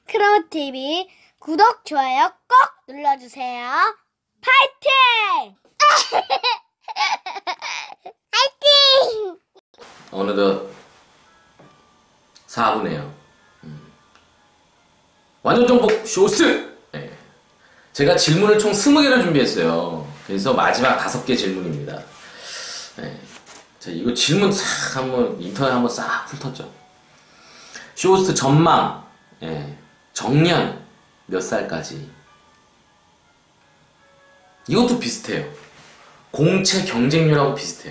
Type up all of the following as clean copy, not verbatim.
크로우TV 구독, 좋아요 꼭 눌러주세요. 파이팅! 파이팅! 어느덧 4분에요. 완전 정복 쇼스! 네. 제가 질문을 총 20개를 준비했어요. 그래서 마지막 5개 질문입니다. 네. 자, 이거 질문 싹 한번 인터넷 한번 싹 훑었죠. 쇼호스트 전망. 네. 정년 몇 살까지? 이것도 비슷해요. 공채 경쟁률하고 비슷해요.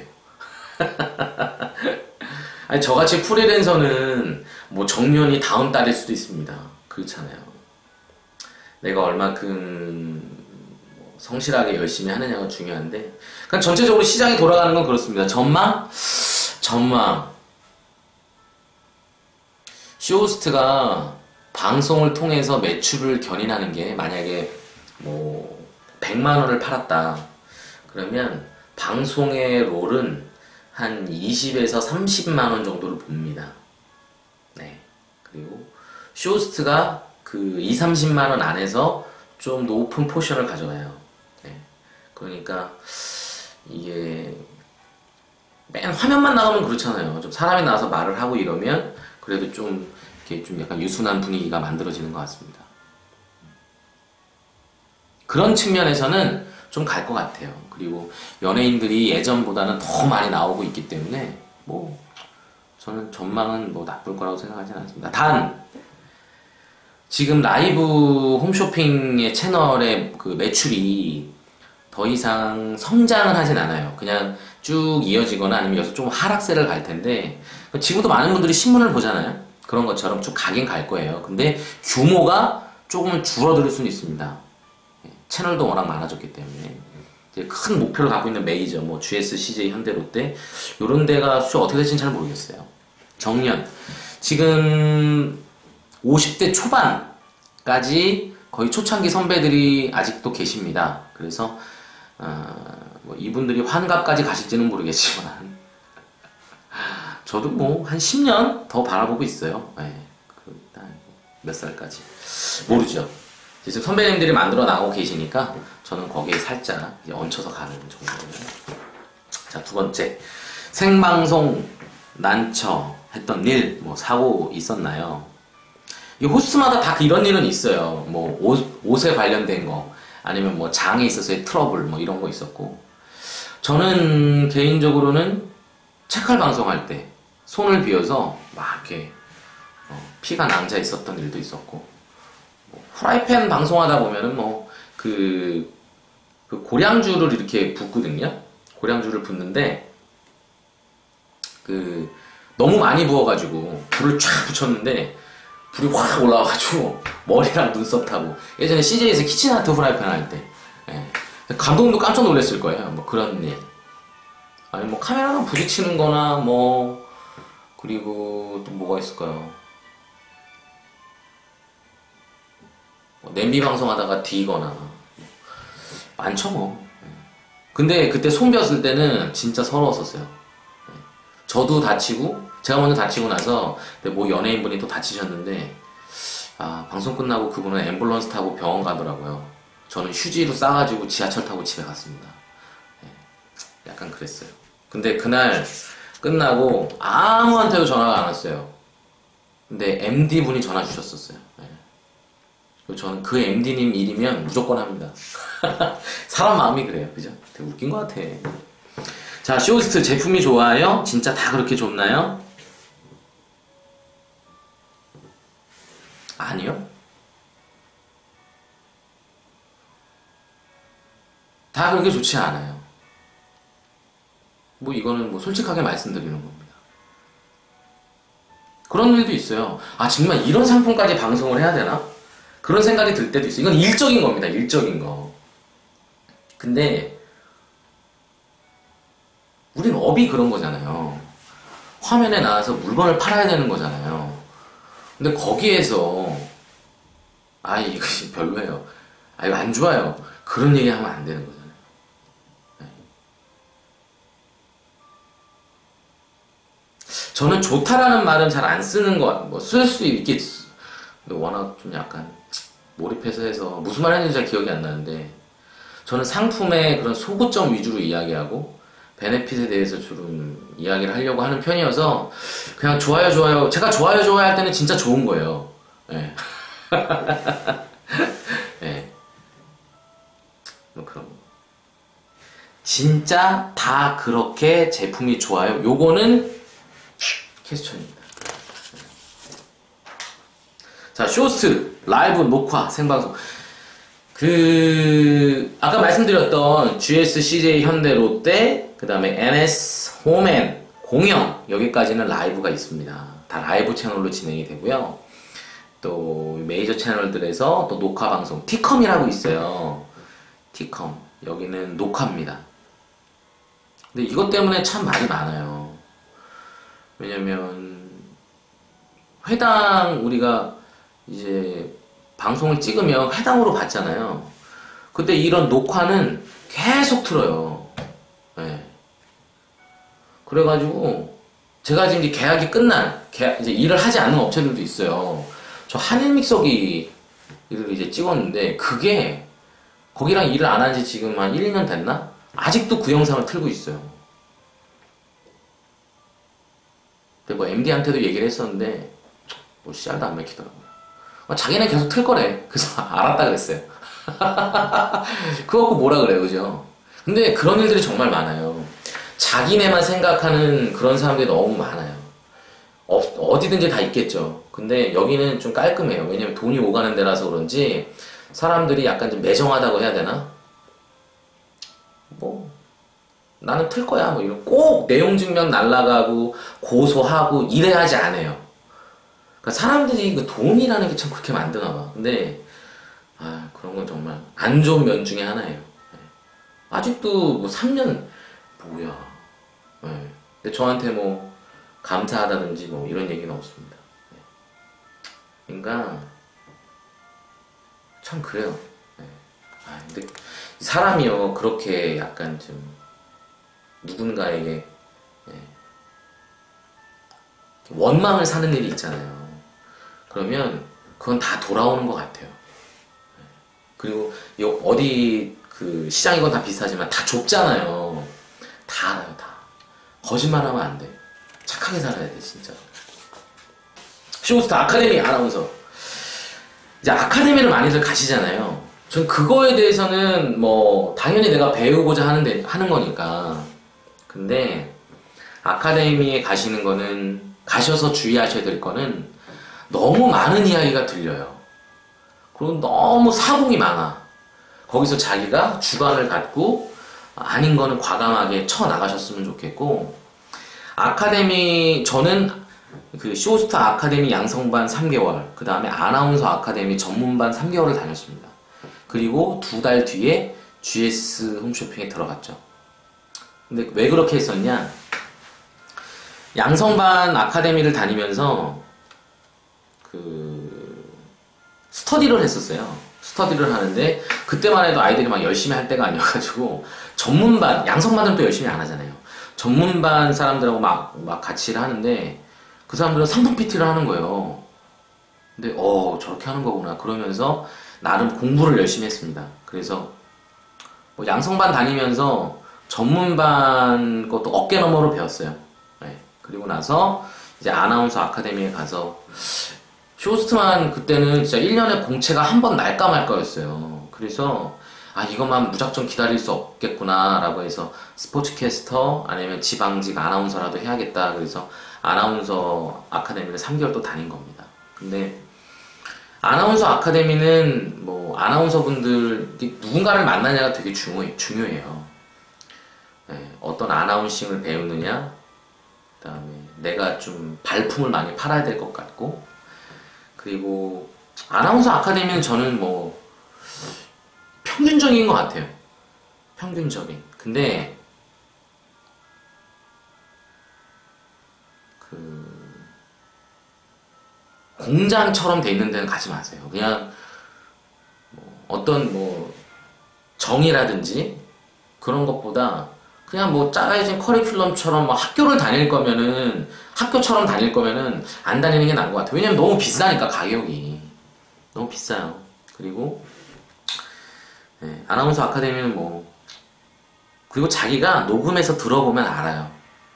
아니, 저같이 프리랜서는 뭐 정년이 다음 달일 수도 있습니다. 그렇잖아요. 내가 얼마큼 성실하게 열심히 하느냐가 중요한데, 그냥 전체적으로 시장이 돌아가는 건 그렇습니다. 전망. 쇼호스트가 방송을 통해서 매출을 견인하는 게, 만약에 뭐 100만 원을 팔았다 그러면 방송의 롤은 한 20에서 30만 원 정도를 봅니다. 네. 그리고 쇼호스트가 그 2, 30만 원 안에서 좀 높은 포션을 가져가요. 네. 그러니까 이게 맨 화면만 나오면 그렇잖아요. 좀 사람이 나와서 말을 하고 이러면 그래도 좀 이렇게 좀 약간 유순한 분위기가 만들어지는 것 같습니다. 그런 측면에서는 좀 갈 것 같아요. 그리고 연예인들이 예전보다는 더 많이 나오고 있기 때문에 뭐 저는 전망은 뭐 나쁠 거라고 생각하지는 않습니다. 단 지금 라이브 홈쇼핑의 채널의 그 매출이 더 이상 성장을 하진 않아요. 그냥 쭉 이어지거나 아니면 여기서 좀 하락세를 갈 텐데, 지금도 많은 분들이 신문을 보잖아요. 그런 것처럼 쭉 가긴 갈 거예요. 근데 규모가 조금은 줄어들 수는 있습니다. 채널도 워낙 많아졌기 때문에. 이제 큰 목표를 갖고 있는 메이저, 뭐 GS, CJ, 현대, 롯데 요런 데가 수요 어떻게 될지는 잘 모르겠어요. 정년 지금 50대 초반까지 거의 초창기 선배들이 아직도 계십니다. 그래서 뭐 이분들이 환갑까지 가실지는 모르겠지만 저도 뭐 한 10년 더 바라보고 있어요. 네. 몇 살까지 모르죠. 지금 선배님들이 만들어 나가고 계시니까 저는 거기에 살짝 얹혀서 가는 정도예요. 자, 두 번째, 생방송 난처 했던 일, 뭐 사고 있었나요? 이 호스트마다 다 이런 일은 있어요. 뭐 옷에 관련된 거, 아니면 뭐 장에 있어서의 트러블, 뭐 이런 거 있었고, 저는 개인적으로는 체칼 방송할 때 손을 비어서 막 이렇게 피가 낭자 있었던 일도 있었고, 프라이팬 방송하다 보면은 뭐 그 고량주를 이렇게 붓거든요. 고량주를 붓는데 그 너무 많이 부어가지고 불을 쫙 붙였는데 불이 확 올라와가지고 머리랑 눈썹 타고, 예전에 CJ에서 키친아트 프라이팬 할 때, 예. 감독님도 깜짝 놀랐을 거예요. 뭐 그런 일. 아니 뭐 카메라랑 부딪히는 거나 뭐, 그리고 또 뭐가 있을까요? 냄비 방송하다가 뒤거나 많죠 뭐. 근데 그때 손 뱄을 때는 진짜 서러웠었어요. 저도 다치고, 제가 먼저 다치고 나서 뭐 연예인분이 또 다치셨는데, 방송 끝나고 그분은 앰뷸런스 타고 병원 가더라고요. 저는 휴지로 싸가지고 지하철 타고 집에 갔습니다. 약간 그랬어요. 근데 그날 끝나고 아무한테도 전화가 안 왔어요. 근데 MD분이 전화 주셨었어요. 저는 그 MD님 일이면 무조건 합니다. 사람 마음이 그래요. 그죠? 되게 웃긴 것 같아. 자, 쇼호스트 제품이 좋아요? 진짜 다 그렇게 좋나요? 아니요. 다 그렇게 좋지 않아요. 뭐 이거는 뭐 솔직하게 말씀드리는 겁니다. 그런 일도 있어요. 정말 이런 상품까지 방송을 해야 되나? 그런 생각이 들 때도 있어요. 이건 일적인 겁니다. 일적인 거. 근데 우린 업이 그런 거잖아요. 화면에 나와서 물건을 팔아야 되는 거잖아요. 근데 거기에서 이거 별로예요. 이거 안 좋아요. 그런 얘기 하면 안 되는 거잖아요. 네. 저는 좋다라는 말은 잘 안 쓰는 거, 뭐 쓸 수 있겠, 근데 워낙 좀 약간 몰입해서 해서 무슨 말 했는지 잘 기억이 안 나는데 저는 상품의 그런 소구점 위주로 이야기하고 베네핏에 대해서 좀 이야기를 하려고 하는 편이어서 그냥 좋아요 좋아요 제가 좋아요 좋아요 할 때는 진짜 좋은 거예요. 예. 예. 뭐 그런 거. 진짜 다 그렇게 제품이 좋아요. 요거는 퀘스천입니다. 자, 쇼스 라이브 녹화 생방송. 아까 말씀드렸던 GS, CJ, 현대, 롯데, 그 다음에 NS, 홈앤, 공영 여기까지는 라이브가 있습니다. 다 라이브 채널로 진행이 되고요. 또 메이저 채널들에서 또 녹화 방송 T컴이라고 있어요. T컴 여기는 녹화입니다. 근데 이것 때문에 참 말이 많아요. 왜냐면 회당 우리가 이제 방송을 찍으면 회당으로 받잖아요. 근데 이런 녹화는 계속 틀어요. 네. 그래가지고 제가 지금 이제 계약이 끝난 이제 일을 하지 않는 업체들도 있어요. 저 한일믹서기를 이제 찍었는데 그게 거기랑 일을 안 한 지 지금 한 1, 2년 됐나? 아직도 그 영상을 틀고 있어요. 근데 뭐 MD한테도 얘기를 했었는데 뭐 씨알도 안 맥히더라고요. 자기는 계속 틀 거래. 그래서 알았다 그랬어요. 그거 갖고 뭐라 그래요, 그죠? 근데 그런 일들이 정말 많아요. 자기네만 생각하는 그런 사람들이 너무 많아요. 어디든지 다 있겠죠. 근데 여기는 좀 깔끔해요. 왜냐면 돈이 오가는 데라서 그런지 사람들이 약간 좀 매정하다고 해야 되나? 뭐 나는 틀 거야 뭐 이런 꼭 내용 증명 날라가고 고소하고 이래 하지 않아요. 그러니까 사람들이 그 돈이라는 게 참 그렇게 만드나 봐. 근데 그런 건 정말 안 좋은 면 중에 하나예요. 아직도 뭐 3년 뭐야. 근데 저한테 뭐 감사하다든지 뭐 이런 얘기는 없습니다. 그러니까 참 그래요. 근데 사람이요 그렇게 약간 좀 누군가에게 원망을 사는 일이 있잖아요. 그러면 그건 다 돌아오는 것 같아요. 그리고 어디 그 시장이건 다 비슷하지만 다 좁잖아요. 다 알아요, 다. 거짓말하면 안 돼. 착하게 살아야 돼, 진짜. 쇼스타 아카데미 아나운서. 이제 아카데미를 많이들 가시잖아요. 전 그거에 대해서는 뭐 당연히 내가 배우고자 하는 거니까. 근데 아카데미에 가시는 거는 가셔서 주의하셔야 될 거는 너무 많은 이야기가 들려요. 그리고 너무 사공이 많아. 거기서 자기가 주관을 갖고 아닌 거는 과감하게 쳐나가셨으면 좋겠고 아카데미 저는 그 쇼스타 아카데미 양성반 3개월 그 다음에 아나운서 아카데미 전문반 3개월을 다녔습니다. 그리고 2달 뒤에 GS 홈쇼핑에 들어갔죠. 근데 왜 그렇게 했었냐? 양성반 아카데미를 다니면서 스터디를 했었어요. 스터디를 하는데 그때만 해도 아이들이 막 열심히 할 때가 아니어가지고 전문반, 양성반은 또 열심히 안 하잖아요. 전문반 사람들하고 막 같이 일 하는데 그 사람들은 상품 PT를 하는 거예요. 근데 저렇게 하는 거구나 그러면서 나름 공부를 열심히 했습니다. 그래서 뭐 양성반 다니면서 전문반 것도 어깨 너머로 배웠어요. 그리고 나서 이제 아나운서 아카데미에 가서 쇼스트만 그때는 진짜 1년에 공채가 한 번 날까 말까였어요. 그래서 이것만 무작정 기다릴 수 없겠구나 라고 해서 스포츠캐스터 아니면 지방직 아나운서라도 해야겠다. 그래서 아나운서 아카데미를 3개월 또 다닌 겁니다. 근데 아나운서 아카데미는 뭐 아나운서분들 누군가를 만나냐가 되게 중요해요. 어떤 아나운싱을 배우느냐, 그 다음에 내가 좀 발품을 많이 팔아야 될 것 같고, 그리고 아나운서 아카데미는 저는 뭐 평균적인 것 같아요. 평균적인. 근데 공장처럼 돼 있는 데는 가지 마세요. 그냥 어떤 정이라든지 그런 것보다 그냥 짜여진 커리큘럼처럼 학교를 다닐 거면은 학교처럼 다닐 거면은 안 다니는 게 나은 것 같아요. 왜냐면 너무 비싸니까 가격이. 너무 비싸요. 그리고 아나운서 아카데미는 뭐, 그리고 자기가 녹음해서 들어보면 알아요.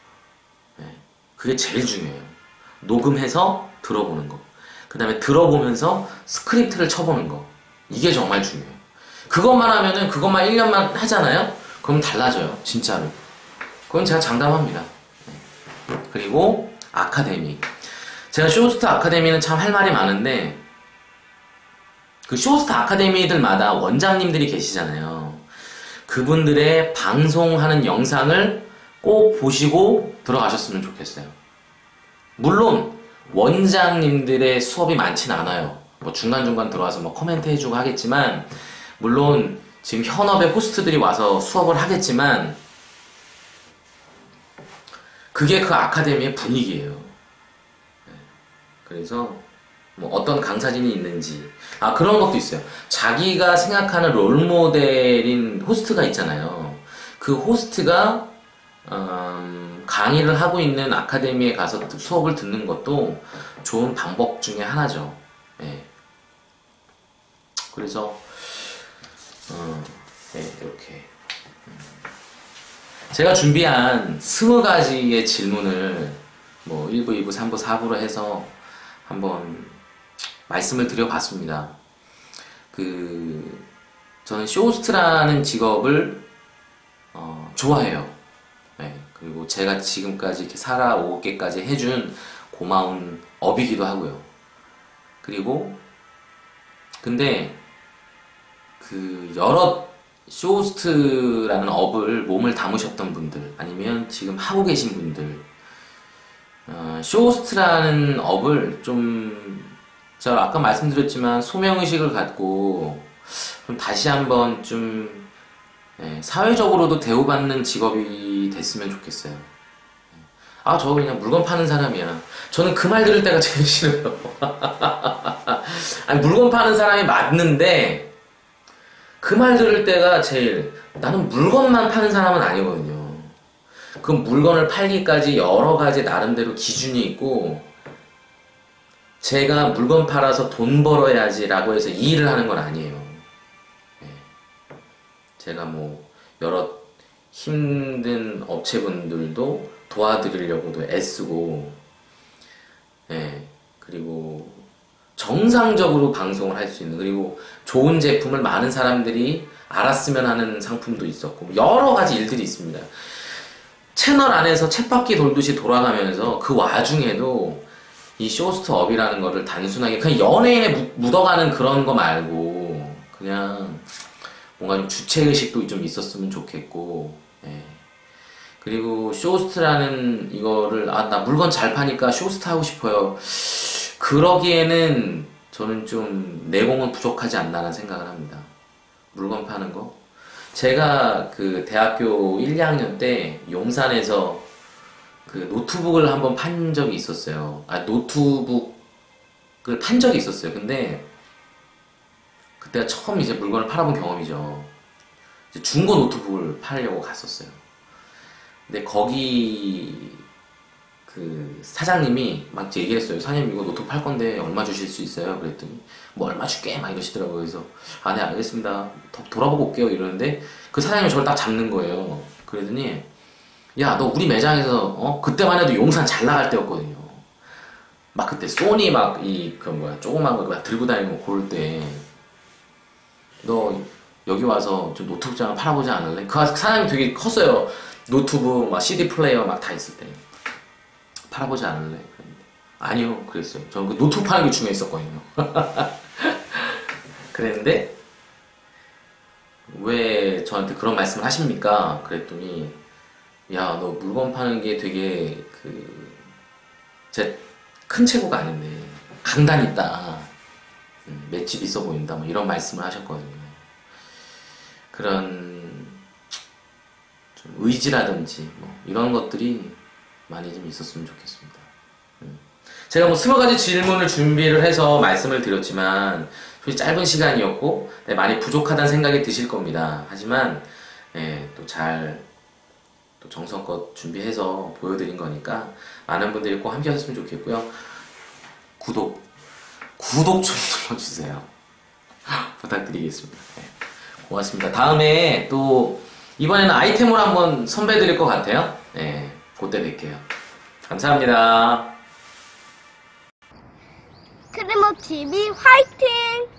그게 제일 중요해요. 녹음해서 들어보는 거. 그 다음에 들어보면서 스크립트를 쳐보는 거. 이게 정말 중요해요. 그것만 하면은, 그것만 1년만 하잖아요? 그럼 달라져요. 진짜로. 그건 제가 장담합니다. 그리고 아카데미. 제가 쇼호스트 아카데미는 참 할 말이 많은데, 그 쇼호스트 아카데미들마다 원장님들이 계시잖아요. 그분들의 방송하는 영상을 꼭 보시고 들어가셨으면 좋겠어요. 물론 원장님들의 수업이 많진 않아요. 뭐 중간중간 들어와서 뭐 코멘트 해주고 하겠지만, 물론 지금 현업의 호스트들이 와서 수업을 하겠지만, 그게 그 아카데미의 분위기예요. 그래서 뭐 어떤 강사진이 있는지, 그런 것도 있어요. 자기가 생각하는 롤모델인 호스트가 있잖아요. 그 호스트가 강의를 하고 있는 아카데미에 가서 수업을 듣는 것도 좋은 방법 중에 하나죠. 그래서 이렇게 제가 준비한 20가지의 질문을 뭐 1부, 2부, 3부, 4부로 해서 한번 말씀을 드려봤습니다. 저는 쇼호스트라는 직업을 좋아해요. 그리고 제가 지금까지 이렇게 살아오게까지 해준 고마운 업이기도 하고요. 그리고 근데 여러 쇼호스트라는 업을 몸을 담으셨던 분들, 아니면 지금 하고 계신 분들, 쇼호스트라는 업을 제가 아까 말씀드렸지만 소명의식을 갖고 좀 다시 한번 사회적으로도 대우받는 직업이 됐으면 좋겠어요. 저 그냥 물건 파는 사람이야. 저는 그 말 들을 때가 제일 싫어요. 아니, 물건 파는 사람이 맞는데, 그 말 들을 때가 나는 물건만 파는 사람은 아니거든요. 그 물건을 팔기까지 여러 가지 나름대로 기준이 있고, 제가 물건 팔아서 돈 벌어야지라고 해서 이 일을 하는 건 아니에요. 제가 뭐 여러 힘든 업체분들도 도와드리려고도 애쓰고, 그리고 정상적으로 방송을 할 수 있는, 그리고 좋은 제품을 많은 사람들이 알았으면 하는 상품도 있었고, 여러 가지 일들이 있습니다. 채널 안에서 쳇바퀴 돌듯이 돌아가면서 그 와중에도 이 쇼호스트 업이라는 거를 단순하게 그냥 연예인에 묻어가는 그런 거 말고, 그냥 뭔가 좀 주체의식도 좀 있었으면 좋겠고, 그리고 쇼호스트라는 이거를, 나 물건 잘 파니까 쇼호스트 하고 싶어요. 그러기에는 저는 좀 내공은 부족하지 않나라는 생각을 합니다. 물건 파는 거. 제가 그 대학교 1, 2학년 때 용산에서 그 노트북을 한번 판 적이 있었어요. 노트북을 판 적이 있었어요. 근데 그때가 처음 이제 물건을 팔아본 경험이죠. 이제 중고 노트북을 팔려고 갔었어요. 근데 거기 그 사장님이 막 얘기했어요. 사장님 이거 노트북 팔 건데 얼마 주실 수 있어요? 그랬더니 뭐 얼마 줄게 막 이러시더라고요. 그래서 네 알겠습니다. 돌아보고 올게요 이러는데 그 사장님이 저를 딱 잡는 거예요. 그러더니 야 너 우리 매장에서 그때만 해도 용산 잘 나갈 때였거든요. 막 그때 소니 막 조그만 거 막 들고 다니는 거 고를 때 너 여기 와서 좀 노트북 좀 팔아보지 않을래? 그 사장님이 되게 컸어요. 노트북 막 CD 플레이어 막 다 있을 때 팔아보지 않을래? 그랬는데 아니요 그랬어요. 저는 그 노트북 파는 게 중요했었거든요. 그랬는데 왜 저한테 그런 말씀을 하십니까? 그랬더니 야 너 물건 파는 게 되게 제 큰 체구가 아닌데 강단 있다. 맷집 있어 보인다. 뭐 이런 말씀을 하셨거든요. 그런 좀 의지라든지 뭐 이런 것들이 많이 좀 있었으면 좋겠습니다. 제가 뭐 20가지 질문을 준비를 해서 말씀을 드렸지만 솔직히 짧은 시간이었고 많이 부족하다는 생각이 드실 겁니다. 하지만 또 정성껏 준비해서 보여드린 거니까 많은 분들이 꼭 함께 하셨으면 좋겠고요. 구독, 구독 좀 눌러주세요. 부탁드리겠습니다. 네. 고맙습니다. 다음에 또 이번에는 아이템으로 한번 선배드릴 것 같아요. 네, 그때 뵐게요. 감사합니다. 크리모 TV 화이팅!